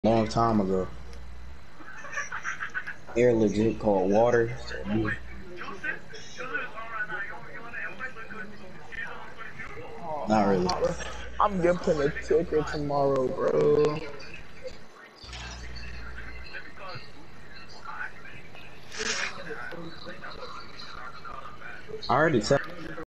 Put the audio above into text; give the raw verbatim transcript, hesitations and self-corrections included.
long time ago. They're legit called water. So Oh, not I'm really. not. I'm getting a ticket tomorrow, bro. I already said.